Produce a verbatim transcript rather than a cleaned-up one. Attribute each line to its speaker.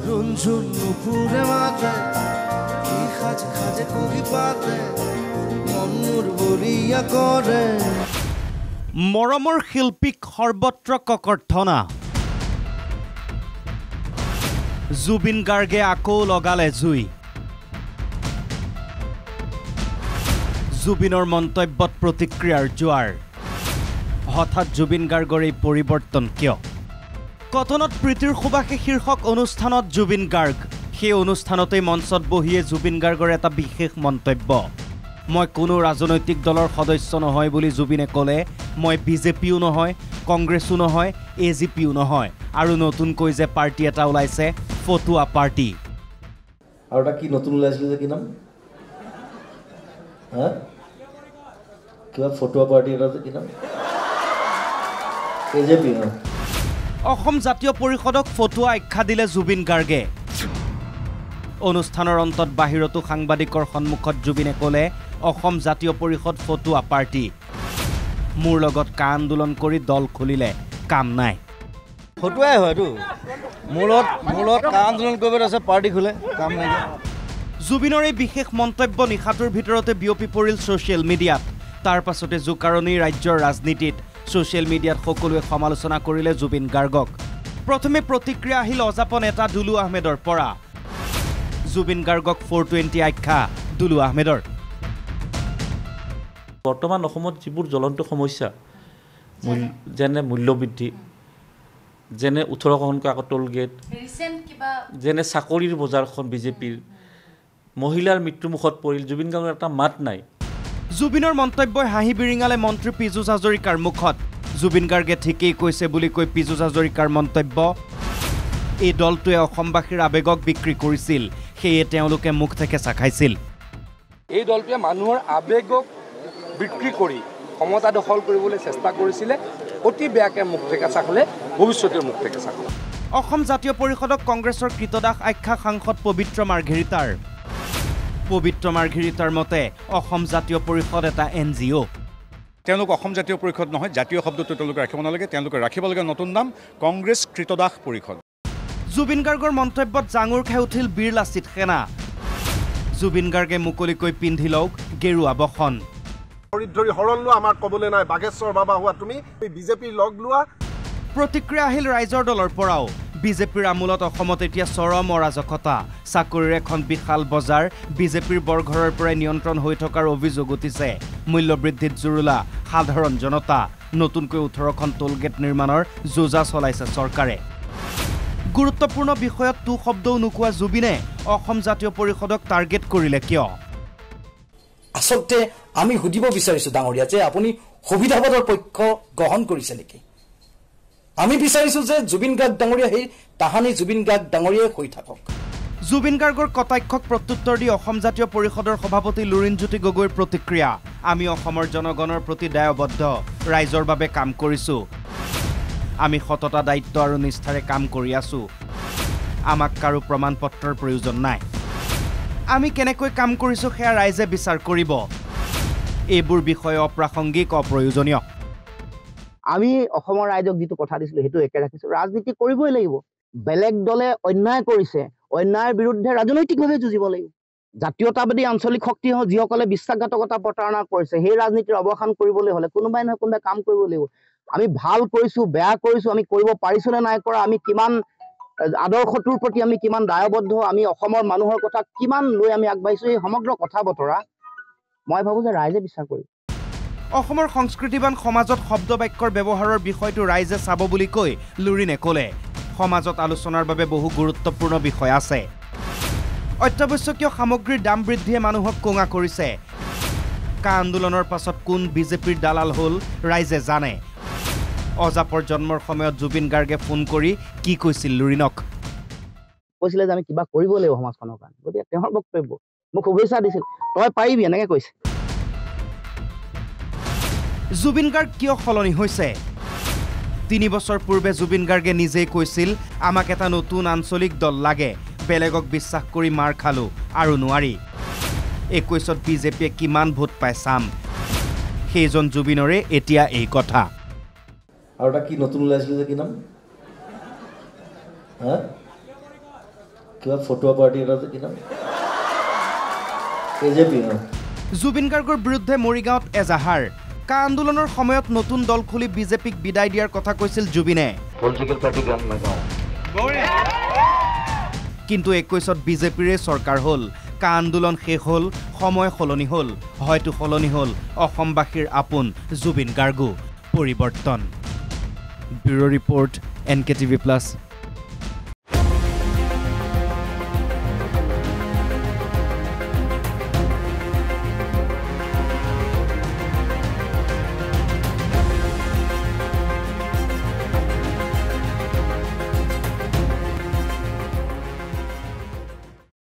Speaker 1: রুনঝুন নুপুরে মাতে কি খাজে খাজে কুকি পাতে মনুর বলিয়া করে
Speaker 2: মৰমৰ শিল্পীক সৰ্বত্ৰ ককৰ্থনা জুবিন গাৰ্গে আকৌ লগালে জুই জুবিনৰ মন্তব্যত প্ৰতিক্ৰিয়াৰ জোৱাৰ হঠাৎ জুবিন গাৰ্গৰ এই পৰিৱৰ্তন কিয় কটনত প্ৰীতিৰ সুবাসে শীৰ্ষক অনুষ্ঠানত জুবিন গাৰ্গ সেই অনুষ্ঠানতে মঞ্চত বহিয়ে জুবিন গাৰ্গৰ এটা বিশেষ মন্তব্য মই কোনো ৰাজনৈতিক দলৰ সদস্য নহয় বুলি জুবিনে ক'লে মই বিজেপিও নহয় কংগ্ৰেছো নহয় এজিপিও নহয় আৰু নতুনকৈ যে পাৰ্টি এটা ওলাইছে ফটুৱা পাৰ্টি
Speaker 3: আৰু এটা কি নতুন ওলাইছিল যে কি নাম হা কিবা ফটুৱা পাৰ্টি এটা যে কি নাম এজিপি ন
Speaker 2: অসম জাতীয় পৰিষদক ফটুৱা আখ্যা দিলে জুবিন গাৰ্গে অনুষ্ঠানৰ অন্তত বাহিৰতো সাংবাদিকৰ সন্মুখত জুবিনে ক'লে অসম জাতীয় পৰিষদ ফটুৱা পাৰ্টি মোৰ লগত কা আন্দোলন কৰি দল খুলিলে কাম নাই
Speaker 3: ফটুৱাই হয়তো মূলত মূলত কা আন্দোলন কৰিব আছে পাৰ্টি খুলে কাম নাই
Speaker 2: জুবিনৰ এই বিশেষ মন্তব্য নিশাটোৰ ভিতৰতে বিয়পি পৰিল ছ'চিয়েল মিডিয়াত তাৰ পাছতে জোকাৰণি ৰাজ্যৰ ৰাজনীতিত ছ'চিয়েল মিডিয়াত সকলোৱে সমালোচনা কৰিলে জুবিন গাৰ্গক প্ৰথমে প্ৰতিক্ৰিয়া আহিল অজাপন নেতা দুলু আহমেদৰ পৰা জুবিন গাৰ্গক ফ'ৰ টুৱেণ্টি আখ্যা দুলু আহমেদৰ
Speaker 4: বৰ্তমান অসমত যিবোৰ জ্বলন্ত সমস্যা যেনে মূল্যবৃদ্ধি যেনে ওঠৰখনকৈ আকৌ টোল গেট যেনে চাকৰিৰ বজাৰখন বিজেপিৰ মহিলাৰ মৃত্যুমুখত পৰিল জুবিন গাৰ্গৰ এটা মাত নাই
Speaker 2: জুবিনৰ মন্তব্যই হাঁহি বিৰিঙালে মন্ত্ৰী পীযুষ হাজৰিকাৰ মুখত জুবিন গাৰ্গে ঠিকেই কৈছে বুলি কৈ পীযুষ হাজৰিকাৰ মন্তব্য এই দলটোৱে অসমবাসীৰ আৱেগক বিক্ৰী কৰিছিল সেয়ে তেওঁলোকে মুখ থেকে চাখাইছিল
Speaker 5: এই দলটোৱে মানুহৰ আৱেগক বিক্ৰী কৰি ক্ষমতা দখল কৰিবলৈ চেষ্টা কৰিছিলে অতি বেয়াকৈ মুখ থেকে চাখলে ভৱিষ্যতে মুখ থেকে চাখলে
Speaker 2: অসম জাতীয় পৰিষদক কংগ্ৰেছৰ কৃতদাস আখ্যা সাংসদ পবিত্ৰ মাৰ্ঘেৰিটাৰ পবিত্ৰ মাৰ্ঘেৰিটাৰ মতে অসম জাতীয় পৰিষদ এটা এন জি অ'
Speaker 6: তেওঁলোক অসম জাতীয় পৰিষদ নহয় জাতীয় শব্দটো তেওঁলোকে ৰাখিব নালাগে তেওঁলোকে ৰাখিব লাগে নতুন নাম কংগ্ৰেছ কৃতদাস পৰিষদ
Speaker 2: জুবিন গাৰ্গৰ মন্তব্যত জাঙুৰ খাই উঠিল বীৰ লাচিত সেনা জুবিন গাৰ্গে মুকলিকৈ পিন্ধি লওক গেৰুৱা বসন
Speaker 7: ধৰি হৰণ লোৱা আমাক ক'বলৈ নাই বাগেশ্বৰ বাবা হোৱা তুমি বিজেপিৰ লগ লোৱা
Speaker 2: প্ৰতিক্ৰিয়া আহিল ৰাইজৰ দলৰ পৰাও বিজেপিৰ আমোলত অসমত এতিয়া চৰম অৰাজকতা চাকৰিৰ এখন বিশাল বজাৰ বিজেপিৰ বৰঘৰৰ পৰাই নিয়ন্ত্ৰণ হৈ থকাৰ অভিযোগ উঠিছে মূল্যবৃদ্ধিত জুৰুলা সাধাৰণ জনতা নতুনকৈ ওঠৰখন টোলগেট নিৰ্মাণৰ যোজা চলাইছে চৰকাৰে গুৰুত্বপূৰ্ণ বিষয়ত তু শব্দও নোকোৱা জুবিনে অসম জাতীয় পৰিষদক টাৰ্গেট কৰিলে কিয়
Speaker 8: আচলতে আমি সুধিব বিচাৰিছো ডাঙৰীয়া যে আপুনি সুবিধাবাদৰ পক্ষ গ্ৰহণ কৰিছে নেকি আমি বিচাৰিছো যে জুবিন গাৰ্গ ডাঙৰীয়া সেই তাহানি জুবিন গাৰ্গ ডাঙৰীয়াই হৈ থাকক
Speaker 2: জুবিন গাৰ্গৰ কটাক্ষক প্ৰত্যুত্তৰ দি অসম জাতীয় পৰিষদৰ সভাপতি লুৰিণজ্যোতি গগৈৰ প্ৰতিক্ৰিয়া আমি অসমৰ জনগণৰ প্ৰতি দায়বদ্ধ ৰাইজৰ বাবে কাম কৰিছো আমি সততা দায়িত্ব আৰু নিষ্ঠাৰে কাম কৰি আছো আমাক কাৰো প্ৰমাণ পত্ৰৰ প্ৰয়োজন নাই আমি কেনেকৈ কাম কৰিছো সেয়া ৰাইজে বিচাৰ কৰিব এইবোৰ বিষয় অপ্ৰাসংগিক অপ্ৰয়োজনীয়
Speaker 9: আমি অসমৰ ৰাইজক যিটো কথা দিছিলো সেইটো একে ৰাখিছো ৰাজনীতি কৰিবই লাগিব বেলেগ দলে অন্যায় কৰিছে অন্যায়ৰ বিৰুদ্ধে ৰাজনৈতিকভাৱে যুঁজিব লাগিব জাতীয়তাবাদী আঞ্চলিক শক্তি যিসকলে বিশ্বাসঘাতকতা প্ৰতাৰণা কৰিছে সেই ৰাজনীতিৰ অৱসান কৰিবলৈ হলে কোনোবাই নহয় কোনোবাই কাম কৰিব লাগিব আমি ভাল কৰিছো বেয়া কৰিছো আমি কৰিব পাৰিছো নে নাই কৰা আমি কিমান আদৰ্শটোৰ প্ৰতি আমি কিমান দায়বদ্ধ আমি অসমৰ মানুহৰ কথা কিমান লৈ আমি আগবাঢ়িছো এই সমগ্ৰ কথা বতৰা মই ভাবো যে ৰাইজে বিচাৰ কৰিব
Speaker 2: অসমৰ সংস্কৃতিবান সমাজত শব্দ বাক্যৰ ব্যৱহাৰৰ বিষয়টো ৰাইজে চাব বুলি কৈ লুৰিনে ক'লে সমাজত আলোচনাৰ বাবে বহু গুৰুত্বপূৰ্ণ বিষয় আছে অত্যাৱশ্যকীয় সামগ্ৰীৰ দাম বৃদ্ধিয়ে মানুহক কোঙা কৰিছে কা আন্দোলনৰ পাছত কোন বিজেপিৰ দালাল হ'ল ৰাইজে জানে অজাপৰ জন্মৰ সময়ত জুবিন গাৰ্গে ফোন কৰি কি কৈছিল লুৰিনক
Speaker 9: কৈছিলে যে আমি কিবা কৰিব লাগিব সমাজখনৰ কাৰণে গতিকে তেওঁৰ বক্তব্য মোক শুভেচ্ছা দিছিল তই পাৰিবি এনেকৈ কৈছে
Speaker 2: জুবিন গাৰ্গ কিয় সলনি হৈছে তিনি বছৰ পূৰ্বে জুবিন গাৰ্গে নিজেই কৈছিল আমাক এটা নতুন আঞ্চলিক দল লাগে বেলেগক বিশ্বাস কৰি মাৰ খালো আৰু নোৱাৰি একৈশত বিজেপিয়ে কিমান ভোট পায় চাম সেইজন জুবিনৰে এতিয়া এই কথা
Speaker 3: আৰু এটা কি নতুন ওলাইছিল যে কি নাম হা কিবা ফটোৱা পাৰ্টি এটা যে কিনা বিজেপি
Speaker 2: জুবিন গাৰ্গৰ বিৰুদ্ধে মৰিগাঁৱত এজাহাৰ কা আন্দোলনৰ সময়ত নতুন দল খুলি বিজেপিক বিদায় দিয়াৰ কথা কৈছিল জুবিনে
Speaker 3: পলিটিকেল পাৰ্টি গান নাগাওঁ
Speaker 2: কিন্তু একৈশত বিজেপিৰে চৰকাৰ হ'ল কা আন্দোলন শেষ হ'ল সময় সলনি হ'ল হয়তো সলনি হ'ল অসমবাসীৰ আপোন জুবিন গাৰ্গো পৰিৱৰ্তন bureau' report N K TV plus